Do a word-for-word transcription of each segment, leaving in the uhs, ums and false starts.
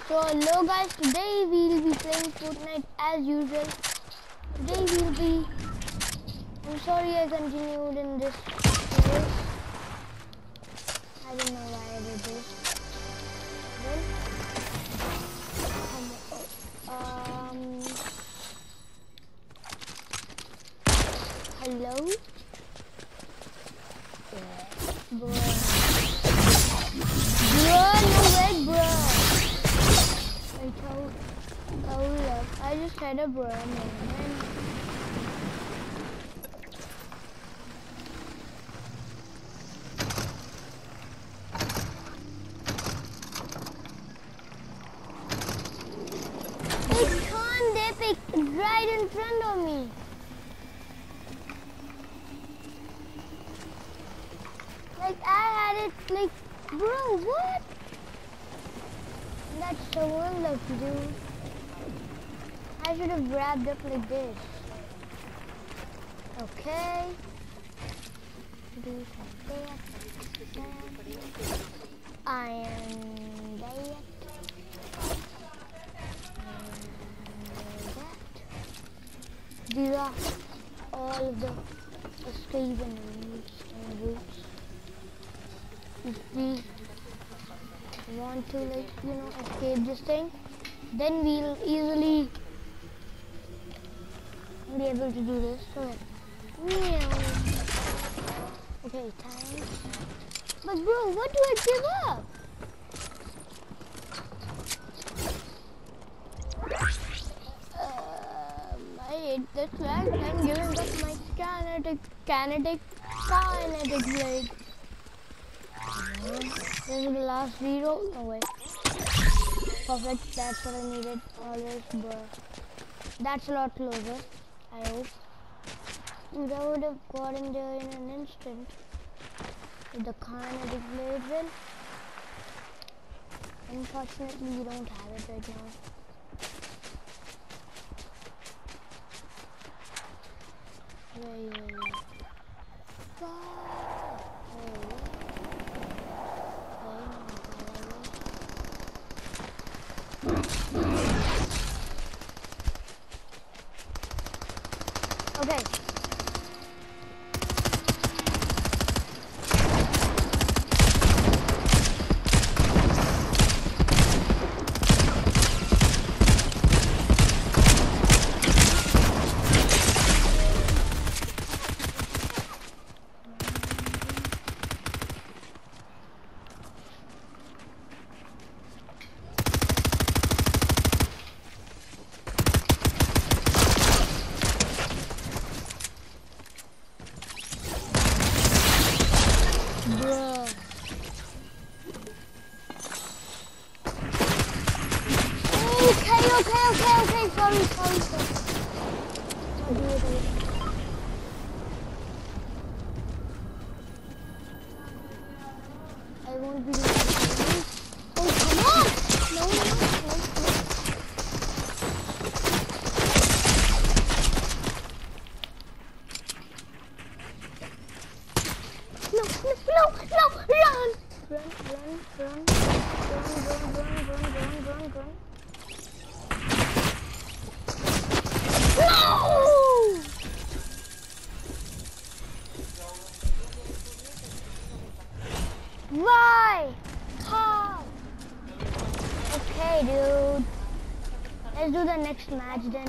So hello guys, today we will be playing Fortnite as usual. Today we will be, I'm sorry I continued in this place. I don't know why I did this. Well, um, hello? Yeah, bro. Bro, no way, bro. I told, hold up. I just had a bro, man. It's on Epic right in front of me. Like I had it like, bro, what? That's so unlucky, dude. I should have grabbed up like this. Okay. Do something. I am dead. These are all of the escape and routes. If we want to, like, you know, escape this thing, then we'll easily be able to do this. Okay. Okay, thanks. But bro, what do I give up? Um, I hate this flag. I'm giving up my kinetic, kinetic, kinetic blade. This is the last zero. No way. Perfect. That's what I needed. Always, bro. That's a lot closer. I hope. Dude, I would have gotten there in an instant with the kinetic blade. Well, unfortunately, we don't have it right now. Yeah, yeah, yeah. Wow. Oh, yeah. Okay. Bruh. Okay, okay, okay, okay. Sorry, sorry, sorry. I'll do it again. I won't be doing it. Oh, come on! No, no, no, no. No, no, no, no, run! Run, run, run, run, run, run, run, run, run, run. No! Why? How? Okay, dude. Let's do the next match then.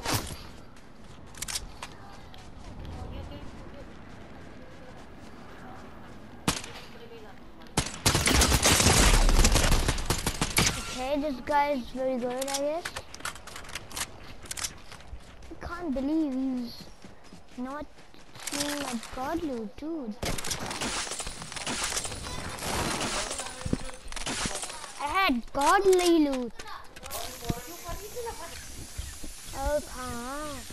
Okay, this guy is very good, I guess. I can't believe he's not seeing my god loot, dude. I had godly loot. Okay.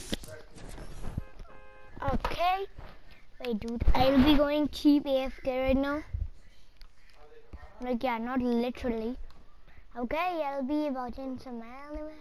Okay. Wait, dude. I'll be going cheap A F K right now. Like, yeah, not literally. Okay, I'll be watching some anime.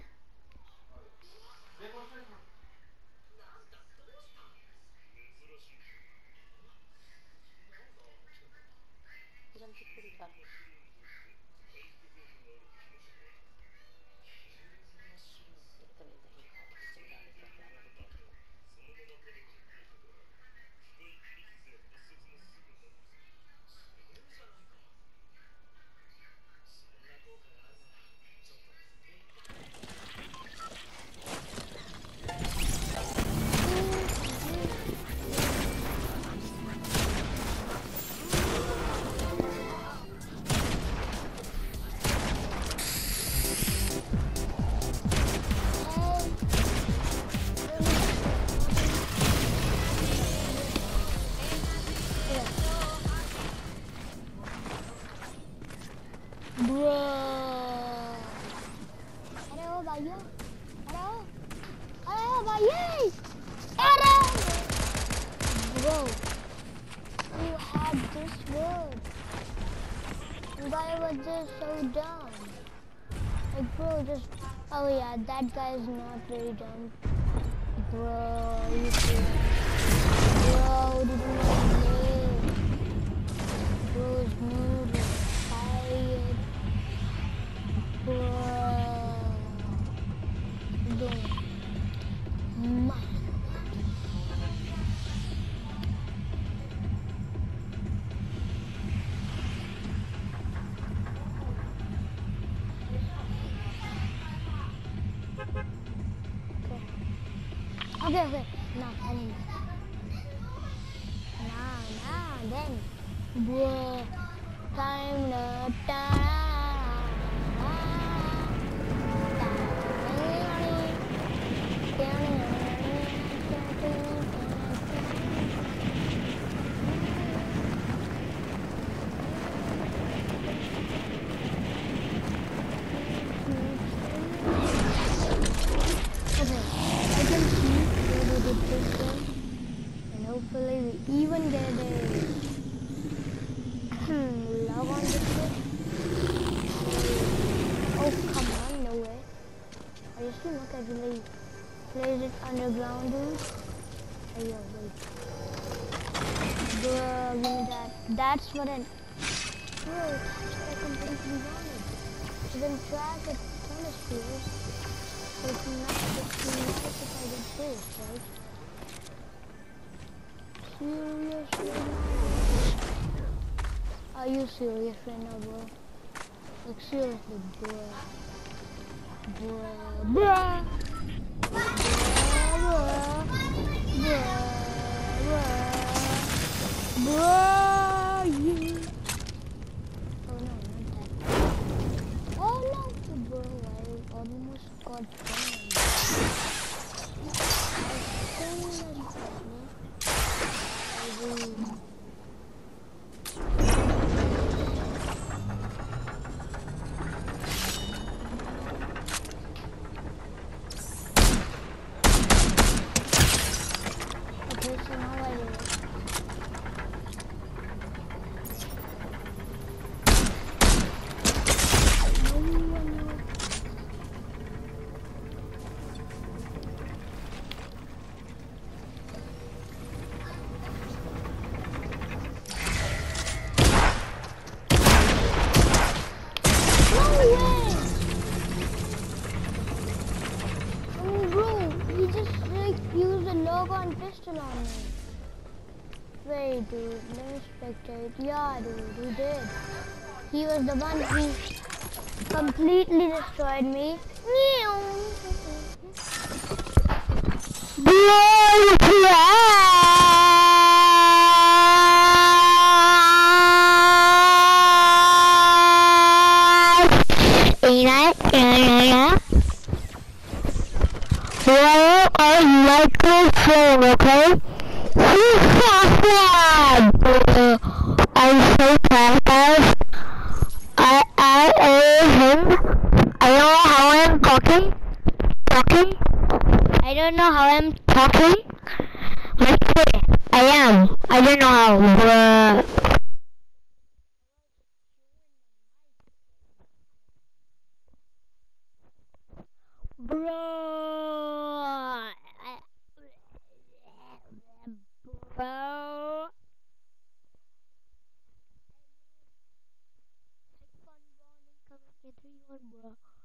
भैया अरे अरे भाई अरे bro you had this word guy was just so dumb like bro just oh yeah that guy is not very dumb bro you see bro didn't live bro's mood was tired bro don't my okay okay now enemy now now then bro time to and hopefully we even get a log on this shit. Oh come on, no way. I just do not actually place it underground, dude. Oh yeah, wait. Bro, give me that. That's what I bro, that's what I completely wanted. So then track it honestly. So it's not it's nice if I get this, right? Serious right now? Are you serious right now, bro? Like seriously, bro. Bro. Bro. Bro. Bro. Bro. Bro. You. Oh no, not that. Oh no, bro. I almost got burned. Okay, so now I do it. Pistol on me. Wait, dude, let me spectate. Yeah, dude, he did. He was the one who completely destroyed me. Well, I like this song, okay? He's fast one! I'm so fast. I, I owe him. I don't know how I'm talking. Talking? I don't know how I'm talking. Let's say I am. I don't know how, but... Bro, bro. Fun morning coming at three one, bro.